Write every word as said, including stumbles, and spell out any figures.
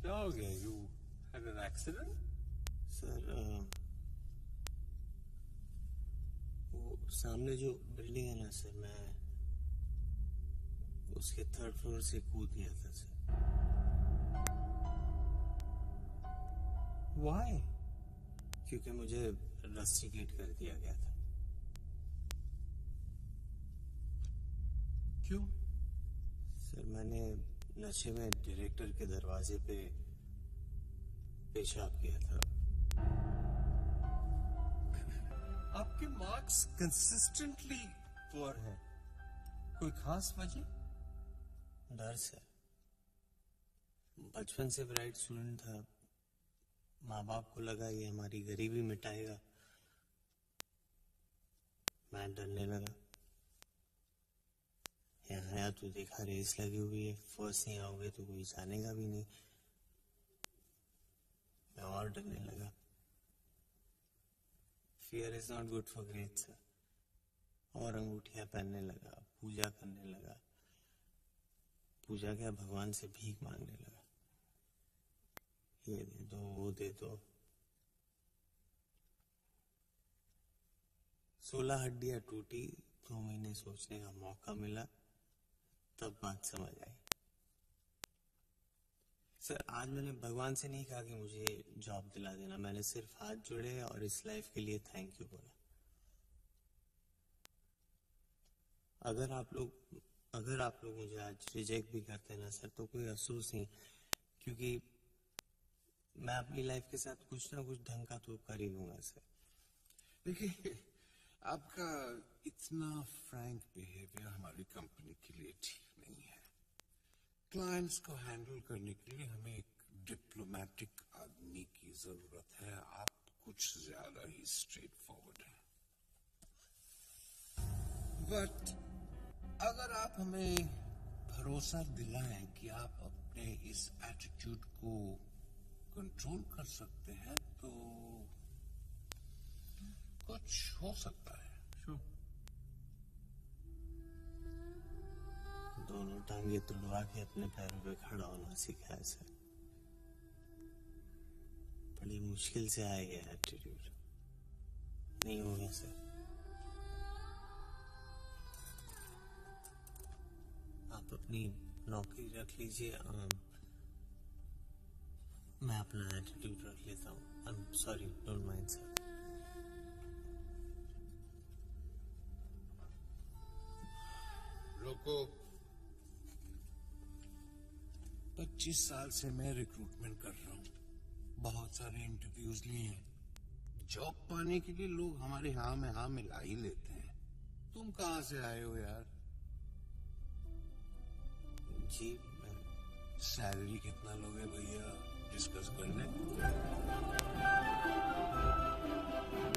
क्या हो गया? You had an accident? Sir uh, वो सामने जो बिल्डिंग है ना सर, मैं उसके थर्ड फ्लोर से कूद गया था सर। Why? क्योंकि मुझे रस्टिकेट कर दिया गया था। क्यों? सर मैंने नशे में डायरेक्टर के दरवाजे पे पेशाब किया था। आपके मार्क्स कंसिस्टेंटली पुअर हैं। कोई खास वजह? डर सर, बचपन से ब्राइट स्टूडेंट था। माँ बाप को लगा ये हमारी गरीबी मिटाएगा। मैं डरने लगा। यहाँ आया तो देखा रेस लगी हुई है, फर्स्ट नहीं आओगे तो कोई जानेगा भी नहीं। मैं और डरने लगा। Fear is not good for great sir. और अंगूठियां पहनने लगा, पूजा करने लगा। पूजा क्या, भगवान से भीख मांगने लगा, ये दे दो वो दे दो। सोलह हड्डियां टूटी, दो महीने सोचने का मौका मिला, तब बात समझ आई। सर आज मैंने भगवान से नहीं कहा कि मुझे जॉब दिला देना, मैंने सिर्फ हाथ जोड़े और इस लाइफ के लिए थैंक यू बोला। अगर आप लोग अगर आप लोग मुझे आज रिजेक्ट भी करते हैं ना सर, तो कोई अफसोस नहीं, क्योंकि मैं अपनी लाइफ के साथ कुछ ना कुछ ढंग का तो कर ही लूंगा सर। देखिए, आपका इतना फ्रैंक बिहेवियर हमारी कंपनी के लिए ठीक नहीं है। क्लाइंट्स को हैंडल करने के लिए हमें एक डिप्लोमेटिक आदमी की जरूरत है। आप कुछ ज्यादा ही स्ट्रेट फॉरवर्ड हैं। बट अगर आप हमें भरोसा दिलाएं कि आप अपने इस एटीट्यूड को कंट्रोल कर सकते हैं, तो कुछ हो सकता है। Sure. दोनों टांगे तुड़वा के अपने पैरों पे खड़ा होना सीखा है सर। बड़ी मुश्किल से आया ये एटीट्यूड, नहीं होगा सर। आप अपनी नौकरी रख लीजिए, आम, मैं अपना एटीट्यूड रख लेता हूँ। I am sorry, don't mind sir. रोको। पच्चीस साल से मैं रिक्रूटमेंट कर रहा हूँ, बहुत सारे इंटरव्यूज लिए हैं। जॉब पाने के लिए लोग हमारे हाँ में हाँ मिला ही लेते हैं। तुम कहाँ से आए हो यार? जी मैं सैलरी कितना लोगे भैया, डिस्कस कर लें।